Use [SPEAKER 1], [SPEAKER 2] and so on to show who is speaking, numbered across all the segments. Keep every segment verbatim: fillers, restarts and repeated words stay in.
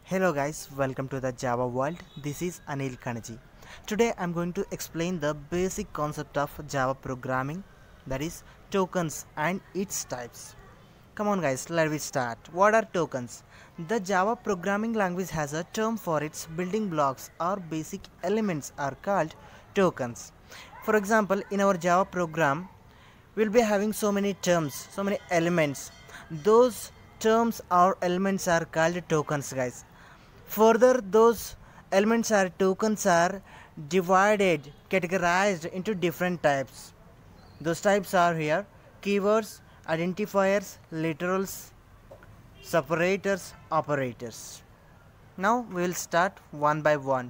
[SPEAKER 1] Hello guys, welcome to the Java world. This is Anil Kanaji. Today I'm going to explain the basic concept of Java programming, that is tokens and its types. Come on guys, let me start. What are tokens? The Java programming language has a term for its building blocks or basic elements are called tokens. For example, in our Java program, we'll be having so many terms, so many elements. Those terms or elements are called tokens guys. Further, those elements or tokens are divided, categorized into different types. Those types are here: keywords, identifiers, literals, separators, operators. Now we will start one by one.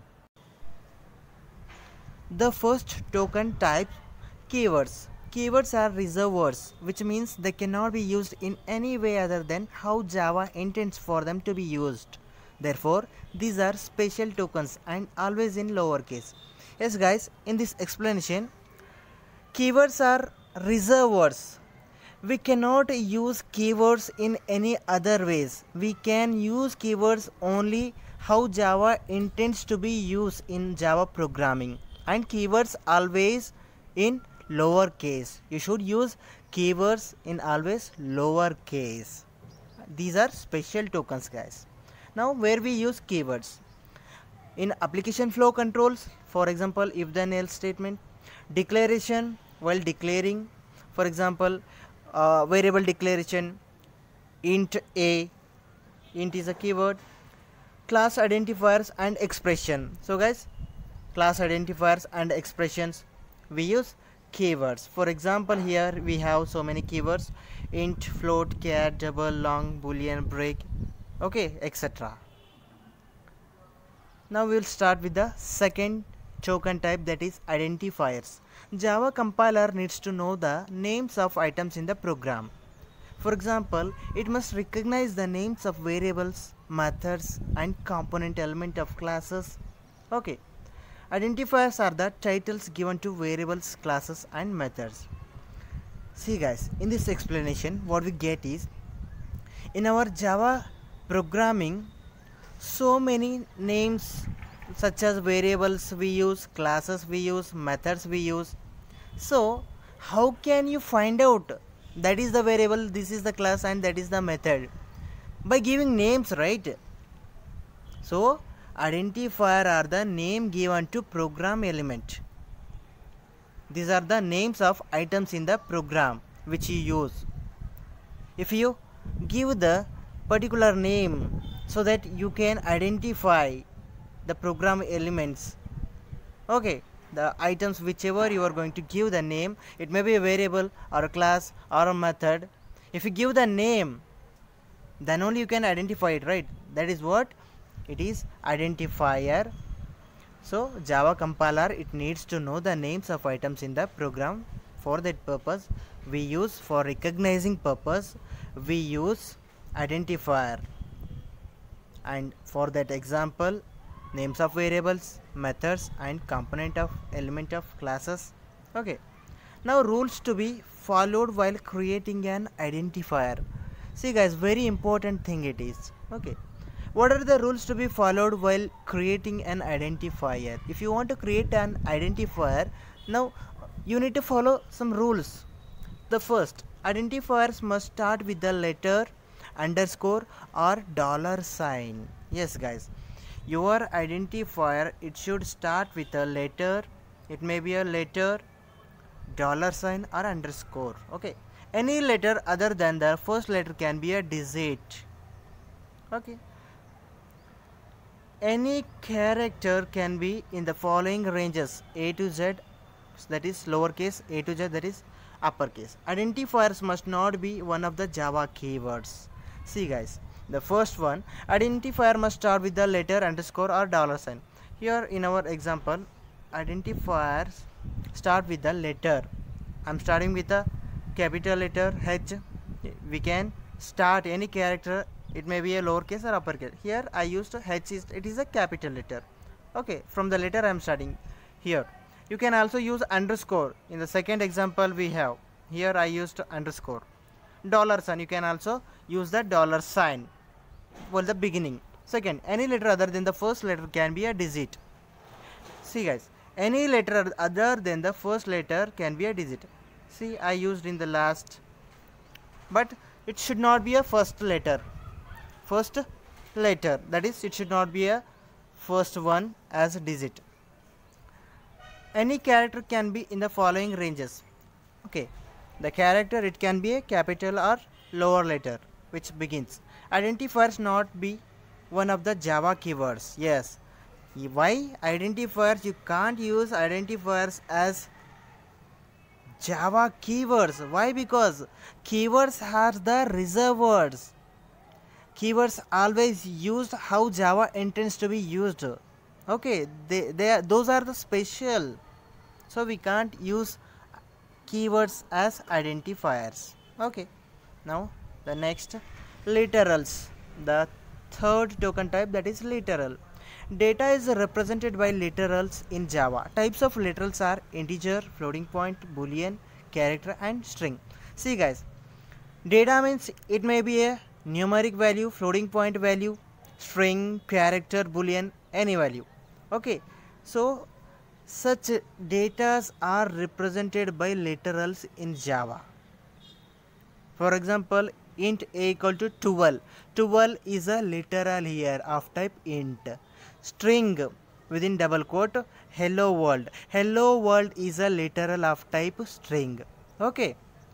[SPEAKER 1] The first token type, keywords. Keywords are reserved words, which means they cannot be used in any way other than how Java intends for them to be used. Therefore, these are special tokens and always in lowercase. Yes guys, in this explanation, keywords are reserved words. We cannot use keywords in any other ways. We can use keywords only how Java intends to be used in Java programming. And keywords always in lowercase. You should use keywords in always lowercase. These are special tokens guys. Now where we use keywords? In application flow controls, for example if then else statement, declaration while declaring, for example uh, variable declaration, int a, int is a keyword, class identifiers and expression. So guys, class identifiers and expressions we use keywords. For example here we have so many keywords: int, float, char, double, long, boolean, break, okay, etc. Now we will start with the second token type, that is identifiers. Java compiler needs to know the names of items in the program. For example, it must recognize the names of variables, methods and component element of classes. Okay. Identifiers are the titles given to variables, classes and methods. See guys, in this explanation what we get is, in our Java programming, so many names such as variables we use, classes we use, methods we use. So how can you find out that is the variable, this is the class and that is the method? By giving names, right? So identifier are the name given to program element. These are the names of items in the program which you use. If you give the particular name so that you can identify the program elements, okay, the items whichever you are going to give the name, it may be a variable or a class or a method. If you give the name, then only you can identify it, right? That is what it is, identifier. So Java compiler, it needs to know the names of items in the program. For that purpose we use, for recognizing purpose we use identifier. And for that example, names of variables, methods and component of element of classes. Okay. Now rules to be followed while creating an identifier. See guys, very important thing it is. Okay. What are the rules to be followed while creating an identifier? If you want to create an identifier, now you need to follow some rules. The first, identifiers must start with the letter, underscore or dollar sign. Yes guys, your identifier, it should start with a letter. It may be a letter, dollar sign or underscore. Okay, any letter other than the first letter can be a digit. Okay, any character can be in the following ranges: A to Z, that is lowercase, A to Z, that is uppercase. Identifiers must not be one of the Java keywords. See guys, the first one, identifier must start with the letter, underscore or dollar sign. Here in our example, identifiers start with the letter. I am starting with a capital letter H. We can start any character, it may be a lowercase or uppercase. Here I used H, is it is a capital letter. Okay, from the letter I am starting here. You can also use underscore. In the second example we have, here I used underscore. Dollar sign, you can also use the dollar sign for the beginning. Second, any letter other than the first letter can be a digit. See guys, any letter other than the first letter can be a digit. See, I used in the last, but it should not be a first letter. First letter, that is, it should not be a first one as a digit. Any character can be in the following ranges. Okay, the character, it can be a capital or lower letter which begins. Identifiers not be one of the Java keywords. Yes. Why identifiers? You can't use identifiers as Java keywords. Why? Because keywords are the reserved words. Keywords always used how Java intends to be used. Okay, they, they are, those are the special. So we can't use keywords as identifiers. Okay, now the next, literals. The third token type, that is literal. Data is represented by literals in Java. Types of literals are integer, floating point, boolean, character and string. See guys, data means it may be a numeric value, floating point value, string, character, boolean, any value. Okay, so such datas are represented by literals in Java. For example, int a equal to twelve. twelve is a literal here of type int. String within double quote, hello world. Hello world is a literal of type string. Okay.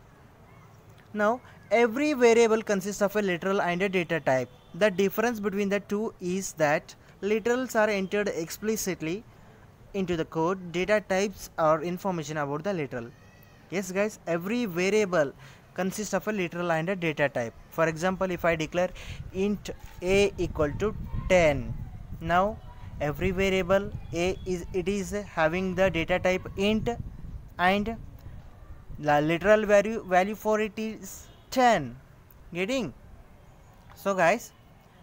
[SPEAKER 1] Now every variable consists of a literal and a data type. The difference between the two is that literals are entered explicitly into the code. Data types are information about the literal. Yes guys, every variable consists of a literal and a data type. For example, if I declare int a equal to ten, now every variable a is it is having the data type int and the literal value value for it is ten. Getting? So guys,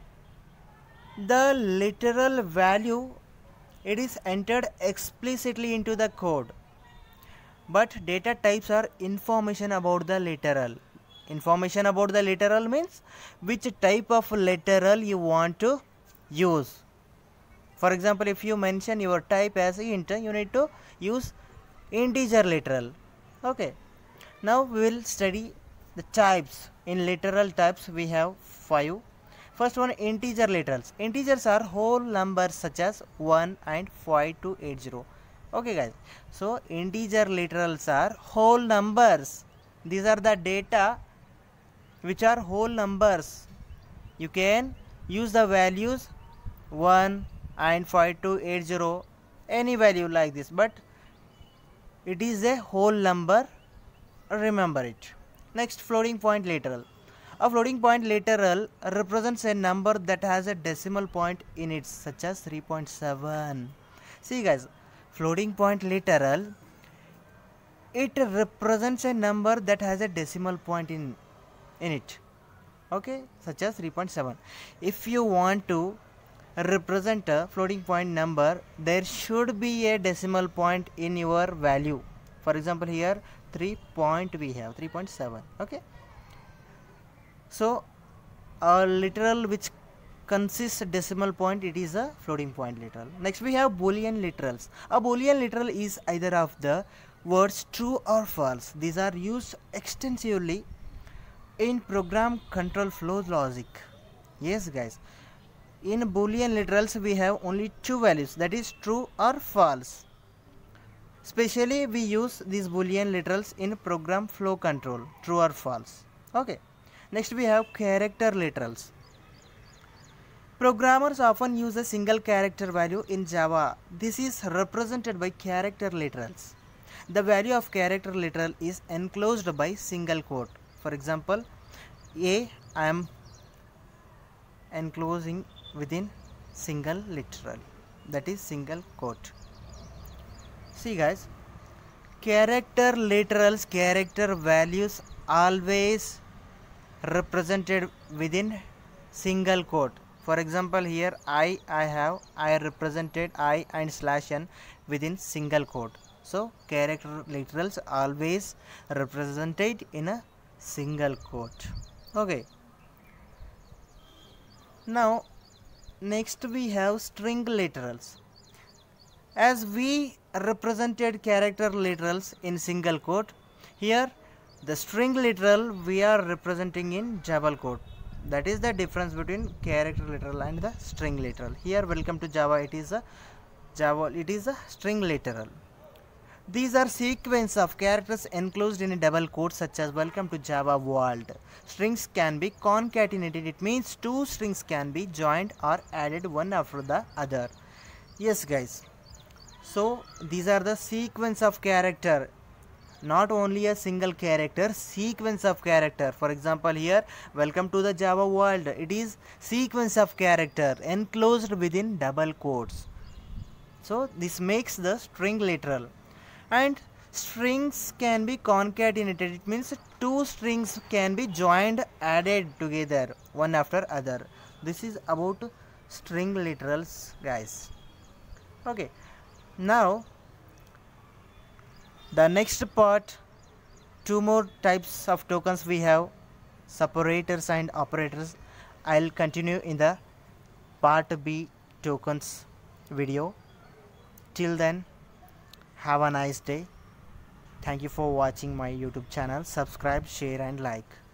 [SPEAKER 1] the literal value, it is entered explicitly into the code, but data types are information about the literal. Information about the literal means which type of literal you want to use. For example, if you mention your type as int, you need to use integer literal. Okay, now we will study the types. In literal types we have five. First one, integer literals. Integers are whole numbers such as one and five to eighty. Okay guys, so integer literals are whole numbers. These are the data which are whole numbers. You can use the values one and five to eighty, any value like this, but it is a whole number, remember it. Next, floating point literal. A floating point literal represents a number that has a decimal point in it, such as three point seven. See guys, floating point literal, it represents a number that has a decimal point in in it, okay, such as three point seven. If you want to represent a floating point number, there should be a decimal point in your value. For example, here three point we have three point seven. Okay, so a literal which consists decimal point, it is a floating point literal. Next we have boolean literals. A boolean literal is either of the words true or false. These are used extensively in program control flow logic. Yes guys, in boolean literals we have only two values, that is true or false. Specially we use these boolean literals in program flow control, true or false. Okay, next we have character literals. Programmers often use a single character value in Java. This is represented by character literals. The value of character literal is enclosed by single quote. For example, A, I am enclosing within single literal, that is single quote. See guys, character literals, character values always represented within single quote. For example, here I, I have, I represented I and slash n within single quote. So character literals always represented in a single quote. Okay. Now next we have string literals. As we represented character literals in single quote, here the string literal we are representing in double quote. That is the difference between character literal and the string literal. Here, welcome to Java, it is a Java, it is a string literal. These are sequence of characters enclosed in a double quote, such as welcome to Java world. Strings can be concatenated. It means two strings can be joined or added one after the other. Yes guys. So these are the sequence of character. Not only a single character, sequence of character. For example, here welcome to the Java world. It is sequence of character enclosed within double quotes. So this makes the string literal. And strings can be concatenated. It means two strings can be joined, added together one after other. This is about string literals, guys. Okay, now the next part, two more types of tokens we have, separators and operators. I'll continue in the part B tokens video. Till then, have a nice day. Thank you for watching my YouTube channel. Subscribe, share and like.